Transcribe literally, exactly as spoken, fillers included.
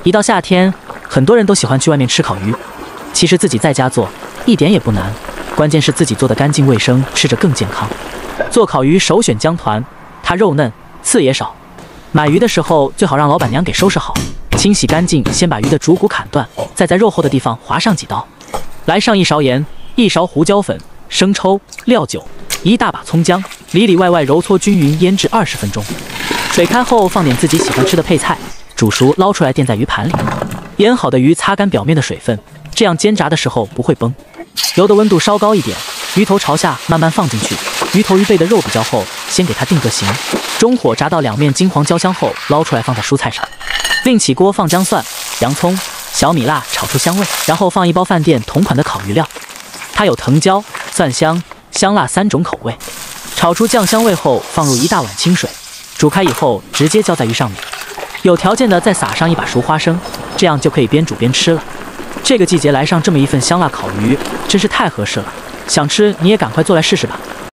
一到夏天，很多人都喜欢去外面吃烤鱼。其实自己在家做一点也不难，关键是自己做的干净卫生，吃着更健康。做烤鱼首选姜团，它肉嫩，刺也少。买鱼的时候最好让老板娘给收拾好，清洗干净，先把鱼的主骨砍断，再在肉厚的地方划上几刀。来上一勺盐，一勺胡椒粉、生抽、料酒，一大把葱姜，里里外外揉搓均匀，腌制二十分钟。水开后放点自己喜欢吃的配菜，煮熟捞出来垫在鱼盘里。腌好的鱼擦干表面的水分，这样煎炸的时候不会崩。油的温度稍高一点，鱼头朝下慢慢放进去。鱼头鱼背的肉比较厚，先给它定个型。中火炸到两面金黄焦香后，捞出来放在蔬菜上。另起锅放姜蒜、洋葱、小米辣炒出香味，然后放一包饭店同款的烤鱼料，它有藤椒、蒜香、香辣三种口味。炒出酱香味后，放入一大碗清水，煮开以后直接浇在鱼上面。有条件的再撒上一把熟花生，这样就可以边煮边吃了。这个季节来上这么一份香辣烤鱼，真是太合适了。想吃你也赶快做来试试吧。